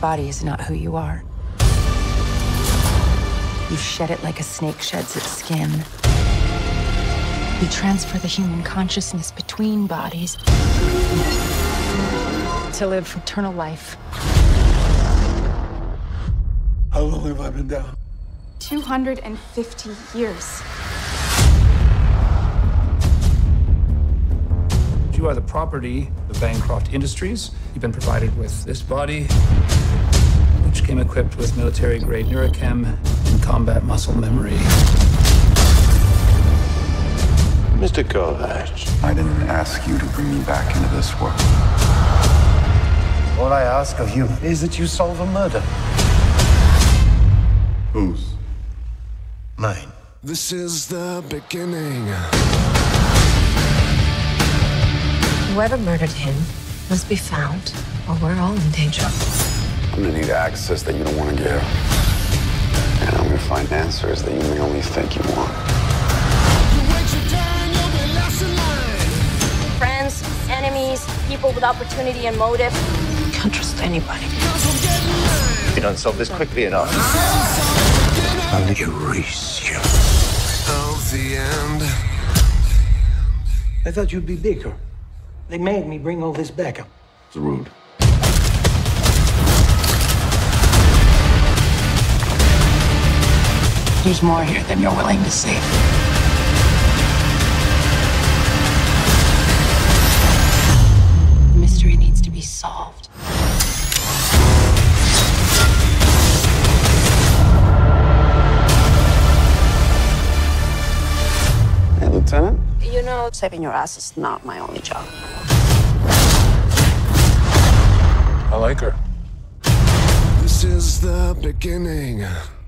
body is not who you are. You shed it like a snake sheds its skin. You transfer the human consciousness between bodies to live eternal life. How long have I been down? 250 years. You are the property of Bancroft Industries. You've been provided with this body, which came equipped with military-grade neurochem and combat muscle memory. Mr. Kovacs. I didn't ask you to bring me back into this world. All I ask of you is that you solve a murder. Whose? Mine. This is the beginning. Whoever murdered him must be found, or we're all in danger. I'm gonna need access that you don't want to give. And I'm gonna find answers that you may only think you want. Friends, enemies, people with opportunity and motive. You can't trust anybody. If you don't solve this quickly enough, I'll erase you. Of the end. I thought you'd be bigger. They made me bring all this back up. It's rude. There's more here than you're willing to see. The mystery needs to be solved. Hey, Lieutenant? You know, saving your ass is not my only job. I like her. This is the beginning.